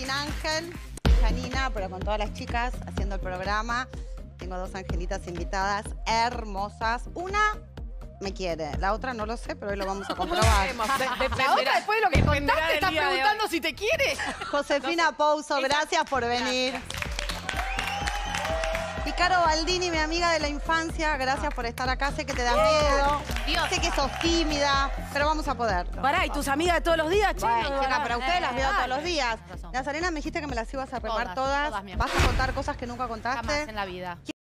sin Ángel, Janina, pero con todas las chicas haciendo el programa. Tengo dos angelitas invitadas hermosas. Una me quiere, la otra no lo sé, pero hoy lo vamos a comprobar. La otra, después de lo que contaste, estás preguntando si te quiere. Josefina Pouso, gracias por venir. Y Caro Baldini, mi amiga de la infancia, gracias por estar acá. Sé que te da miedo, sé que sos tímida, pero vamos a poderlo. Pará, ¿y tus amigas de todos los días, che? Bueno, chica, pero ustedes las veo todos los días. Nazarena, me dijiste que me las ibas a remar todas. ¿Vas a contar cosas que nunca contaste? Jamás en la vida.